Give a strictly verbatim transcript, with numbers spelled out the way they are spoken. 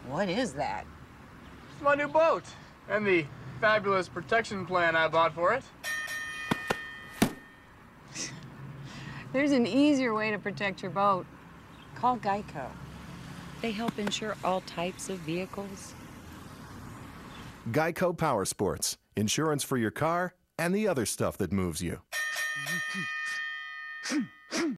What is that? It's my new boat and the fabulous protection plan I bought for it. There's an easier way to protect your boat. Call GEICO. They help insure all types of vehicles. GEICO Power Sports. Insurance for your car and the other stuff that moves you.